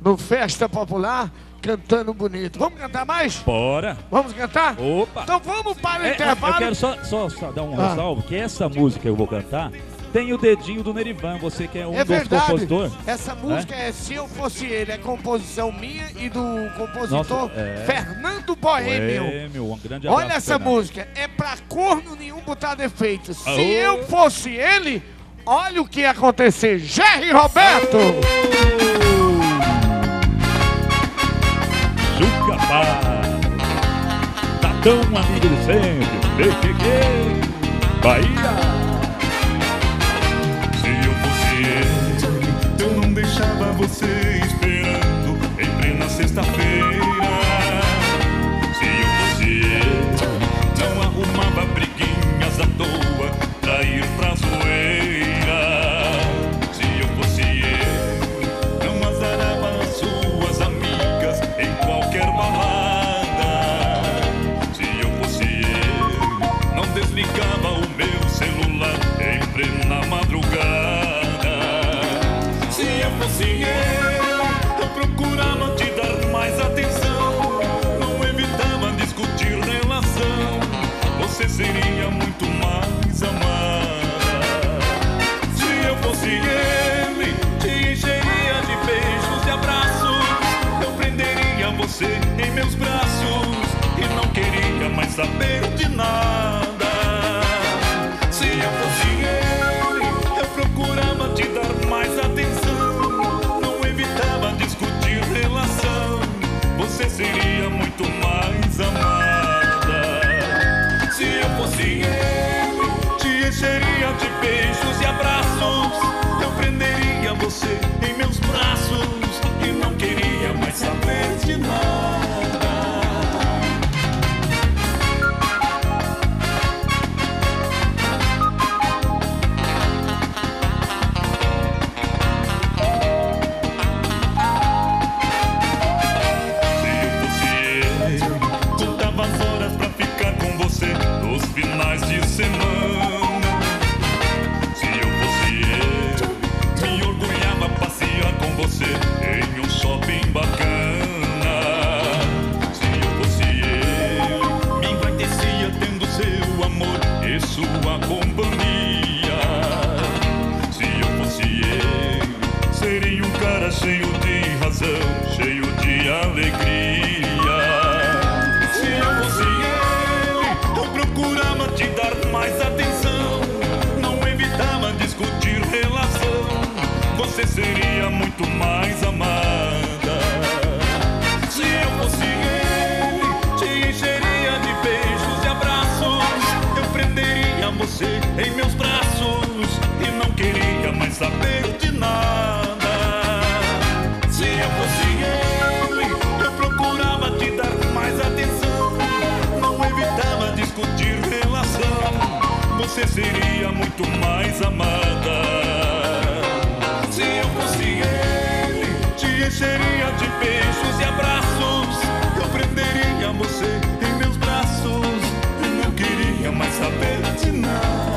no Festa Popular, cantando bonito. Vamos cantar mais? Bora. Vamos cantar? Opa. Então vamos para o intervalo. Eu quero só dar um ressalvo, que essa música que eu vou cantar tem o dedinho do Nerivan, você que é um dos compositores. Essa música é Se Eu Fosse Ele, é composição minha e do compositor Fernando Boêmio. Um grande abraço. Olha essa música, é pra corno nenhum botar defeito. Se Aô. eu fosse ele, olha o que ia acontecer. Jerry Roberto! Juca Paz, tá tão amigo de sempre, Bahia. Se eu fosse eu não deixava você esperando em plena sexta-feira. Se eu fosse não arrumava briguinhas à toa pra ir pra zoeira. Se eu fosse não azarava as suas amigas em qualquer balada. Se eu fosse não desligava o meu celular em plena madrugada. Se eu fosse eu procurava te dar mais atenção, não evitava discutir relação, você seria muito mais amada. Se eu fosse ele, te encheria de beijos e abraços, eu prenderia você em meus braços e não queria mais saber de nada. Se eu fosse ele, eu procurava te dar mais atenção, não evitava discutir relação, você seria muito mais amada. Se eu fosse ele, te encheria de beijos e abraços, eu prenderia você em meus braços e não queria mais saber de nada. Nos finais de semana, se eu fosse me orgulhava passear com você em um shopping bacana. Se eu fosse me envaidecia tendo seu amor e sua companhia. Se eu fosse seria um cara cheio de razão, cheio de alegria. Se eu fosse procurava te dar mais atenção, não evitava discutir relação, você seria muito mais amada. Se eu fosse ele, te encheria de beijos e abraços, eu prenderia você em meus braços e não queria mais saber de nada. Se eu fosse ele, eu procurava te dar mais atenção, não evitava discutir relação, você seria muito mais amada. Se eu fosse ele, te encheria de beijos e abraços, eu prenderia você em meus braços e não queria mais saber de nada.